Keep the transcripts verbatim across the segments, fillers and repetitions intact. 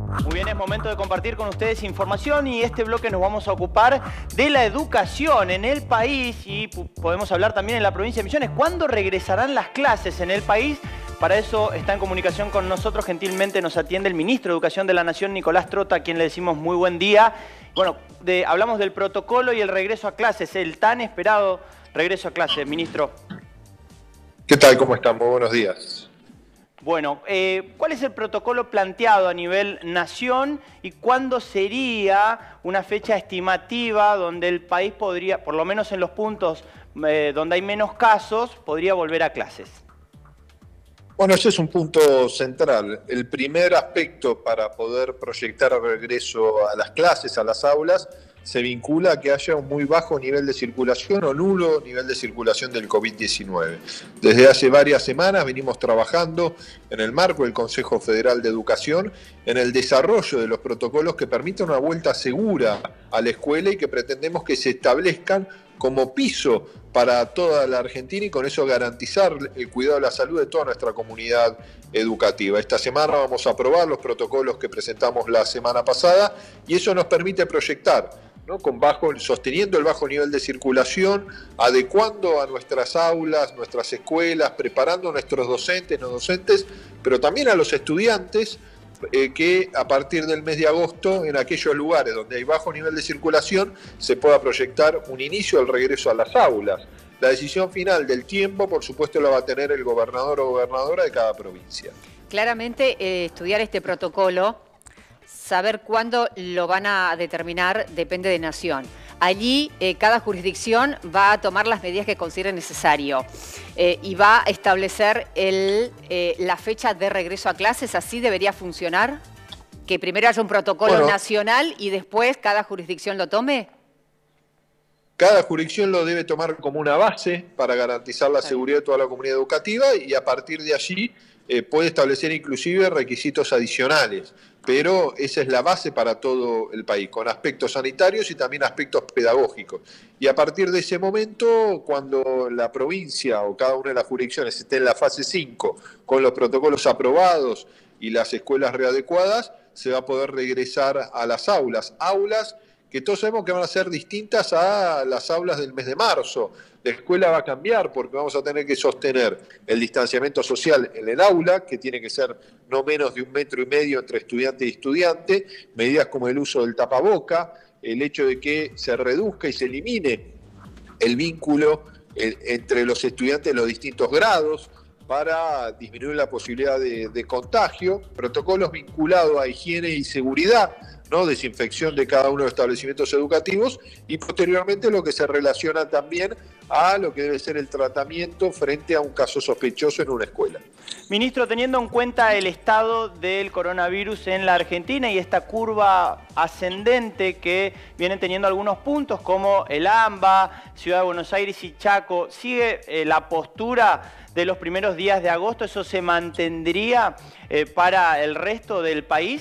Muy bien, es momento de compartir con ustedes información y este bloque nos vamos a ocupar de la educación en el país y podemos hablar también en la provincia de Misiones. ¿Cuándo regresarán las clases en el país? Para eso está en comunicación con nosotros, gentilmente nos atiende el ministro de Educación de la Nación, Nicolás Trota, a quien le decimos muy buen día. Bueno, de, hablamos del protocolo y el regreso a clases, el tan esperado regreso a clases, ministro. ¿Qué tal? ¿Cómo están? Muy buenos días. Bueno, eh, ¿cuál es el protocolo planteado a nivel nación y cuándo sería una fecha estimativa donde el país podría, por lo menos en los puntos eh, donde hay menos casos, podría volver a clases? Bueno, ese es un punto central. El primer aspecto para poder proyectar el regreso a las clases, a las aulas, se vincula a que haya un muy bajo nivel de circulación o nulo nivel de circulación del COVID diecinueve. Desde hace varias semanas venimos trabajando en el marco del Consejo Federal de Educación en el desarrollo de los protocolos que permitan una vuelta segura a la escuela y que pretendemos que se establezcan como piso para toda la Argentina y con eso garantizar el cuidado de la salud de toda nuestra comunidad educativa. Esta semana vamos a aprobar los protocolos que presentamos la semana pasada y eso nos permite proyectar, ¿no? Con bajo, sosteniendo el bajo nivel de circulación, adecuando a nuestras aulas, nuestras escuelas, preparando a nuestros docentes, no docentes, pero también a los estudiantes, Eh, que a partir del mes de agosto, en aquellos lugares donde hay bajo nivel de circulación, se pueda proyectar un inicio al regreso a las aulas. La decisión final del tiempo, por supuesto, la va a tener el gobernador o gobernadora de cada provincia. Claramente, eh, estudiar este protocolo, saber cuándo lo van a determinar, depende de nación. Allí eh, cada jurisdicción va a tomar las medidas que considere necesario eh, y va a establecer el, eh, la fecha de regreso a clases. ¿Así debería funcionar? ¿Que primero haya un protocolo bueno, nacional y después cada jurisdicción lo tome? Cada jurisdicción lo debe tomar como una base para garantizar la seguridad de toda la comunidad educativa y a partir de allí eh, puede establecer inclusive requisitos adicionales. Pero esa es la base para todo el país, con aspectos sanitarios y también aspectos pedagógicos. Y a partir de ese momento, cuando la provincia o cada una de las jurisdicciones esté en la fase cinco, con los protocolos aprobados y las escuelas readecuadas, se va a poder regresar a las aulas. Aulas que todos sabemos que van a ser distintas a las aulas del mes de marzo. La escuela va a cambiar porque vamos a tener que sostener el distanciamiento social en el aula, que tiene que ser no menos de un metro y medio entre estudiante y estudiante, medidas como el uso del tapaboca, el hecho de que se reduzca y se elimine el vínculo entre los estudiantes de los distintos grados para disminuir la posibilidad de, de contagio, protocolos vinculados a higiene y seguridad, ¿no? Desinfección de cada uno de los establecimientos educativos y posteriormente lo que se relaciona también a lo que debe ser el tratamiento frente a un caso sospechoso en una escuela. Ministro, teniendo en cuenta el estado del coronavirus en la Argentina y esta curva ascendente que vienen teniendo algunos puntos como el AMBA, Ciudad de Buenos Aires y Chaco, ¿sigue eh, la postura de los primeros días de agosto? ¿Eso se mantendría eh, para el resto del país?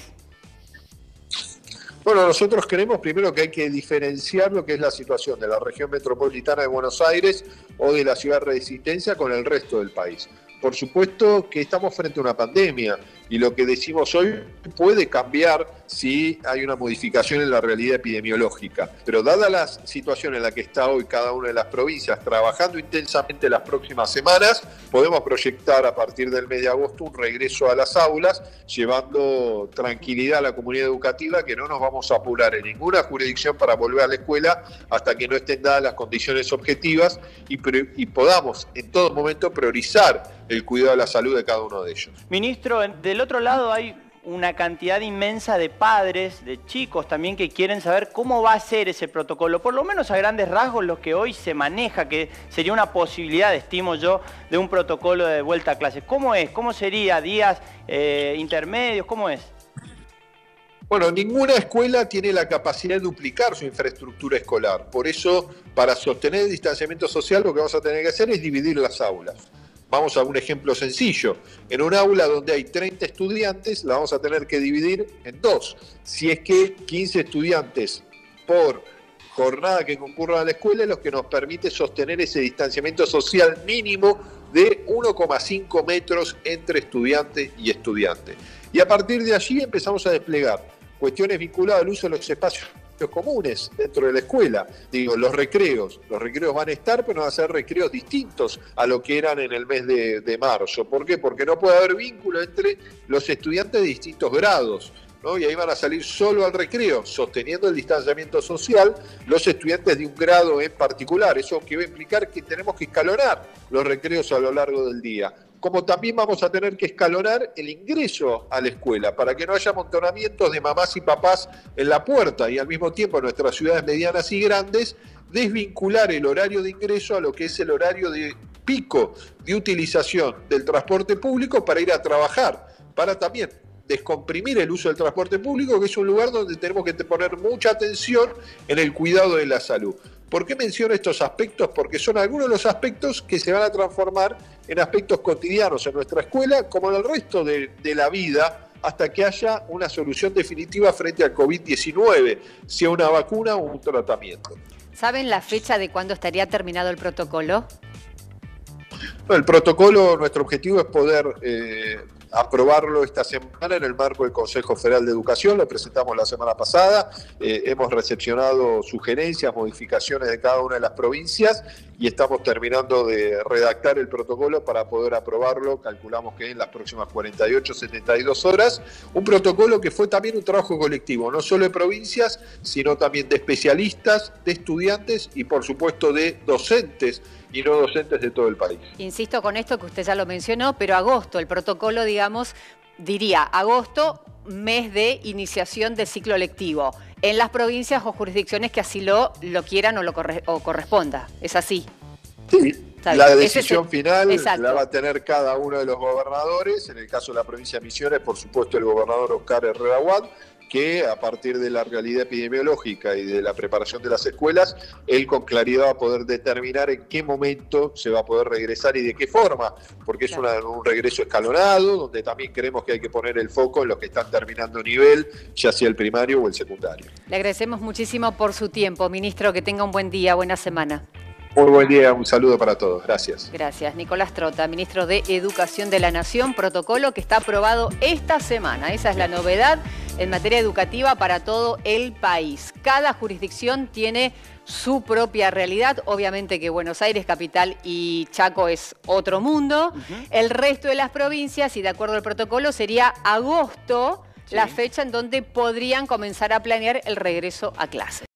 Bueno, nosotros creemos primero que hay que diferenciar lo que es la situación de la región metropolitana de Buenos Aires o de la ciudad de Resistencia con el resto del país. Por supuesto que estamos frente a una pandemia y lo que decimos hoy puede cambiar si hay una modificación en la realidad epidemiológica. Pero dada la situación en la que está hoy cada una de las provincias, trabajando intensamente las próximas semanas, podemos proyectar a partir del mes de agosto un regreso a las aulas, llevando tranquilidad a la comunidad educativa, que no nos vamos a apurar en ninguna jurisdicción para volver a la escuela hasta que no estén dadas las condiciones objetivas y, y podamos en todo momento priorizar el cuidado de la salud de cada uno de ellos. Ministro, del otro lado hay una cantidad inmensa de padres, de chicos también que quieren saber cómo va a ser ese protocolo, por lo menos a grandes rasgos lo que hoy se maneja, que sería una posibilidad, estimo yo, de un protocolo de vuelta a clases. ¿Cómo es? ¿Cómo sería? ¿Días eh, intermedios? ¿Cómo es? Bueno, ninguna escuela tiene la capacidad de duplicar su infraestructura escolar. Por eso, para sostener el distanciamiento social, lo que vamos a tener que hacer es dividir las aulas. Vamos a un ejemplo sencillo. En un aula donde hay treinta estudiantes, la vamos a tener que dividir en dos. Si es que quince estudiantes por jornada que concurran a la escuela es lo que nos permite sostener ese distanciamiento social mínimo de uno coma cinco metros entre estudiante y estudiante. Y a partir de allí empezamos a desplegar cuestiones vinculadas al uso de los espacios comunes dentro de la escuela. Digo, los recreos. Los recreos van a estar, pero van a ser recreos distintos a lo que eran en el mes de, de marzo. ¿Por qué? Porque no puede haber vínculo entre los estudiantes de distintos grados, ¿no? Y ahí van a salir solo al recreo, sosteniendo el distanciamiento social, los estudiantes de un grado en particular. Eso que va a implicar que tenemos que escalonar los recreos a lo largo del día. Como también vamos a tener que escalonar el ingreso a la escuela, para que no haya amontonamientos de mamás y papás en la puerta, y al mismo tiempo en nuestras ciudades medianas y grandes, desvincular el horario de ingreso a lo que es el horario de pico de utilización del transporte público para ir a trabajar, para también descomprimir el uso del transporte público, que es un lugar donde tenemos que poner mucha atención en el cuidado de la salud. ¿Por qué menciono estos aspectos? Porque son algunos de los aspectos que se van a transformar en aspectos cotidianos en nuestra escuela, como en el resto de, de la vida, hasta que haya una solución definitiva frente al COVID diecinueve, sea una vacuna o un tratamiento. ¿Saben la fecha de cuándo estaría terminado el protocolo? Bueno, el protocolo, nuestro objetivo es poder eh, aprobarlo esta semana en el marco del Consejo Federal de Educación. Lo presentamos la semana pasada, eh, hemos recepcionado sugerencias, modificaciones de cada una de las provincias y estamos terminando de redactar el protocolo para poder aprobarlo, calculamos que en las próximas cuarenta y ocho, setenta y dos horas, un protocolo que fue también un trabajo colectivo, no solo de provincias, sino también de especialistas, de estudiantes y por supuesto de docentes y no docentes de todo el país. Insisto con esto que usted ya lo mencionó, pero agosto, el protocolo, digamos, diría agosto, mes de iniciación del ciclo lectivo, en las provincias o jurisdicciones que así lo, lo quieran o lo corre, o corresponda. ¿Es así? Sí, la decisión el... final Exacto. La va a tener cada uno de los gobernadores, en el caso de la provincia de Misiones, por supuesto el gobernador Oscar Herrera Huat, que a partir de la realidad epidemiológica y de la preparación de las escuelas, él con claridad va a poder determinar en qué momento se va a poder regresar y de qué forma, porque es una, un regreso escalonado, donde también creemos que hay que poner el foco en los que están terminando nivel, ya sea el primario o el secundario. Le agradecemos muchísimo por su tiempo, ministro, que tenga un buen día, buena semana. Muy buen día, un saludo para todos. Gracias. Gracias. Nicolás Trota, ministro de Educación de la Nación, protocolo que está aprobado esta semana. Esa es la novedad en materia educativa para todo el país. Cada jurisdicción tiene su propia realidad. Obviamente que Buenos Aires, capital, y Chaco es otro mundo. Uh-huh. El resto de las provincias, y de acuerdo al protocolo, sería agosto, sí, la fecha en donde podrían comenzar a planear el regreso a clases.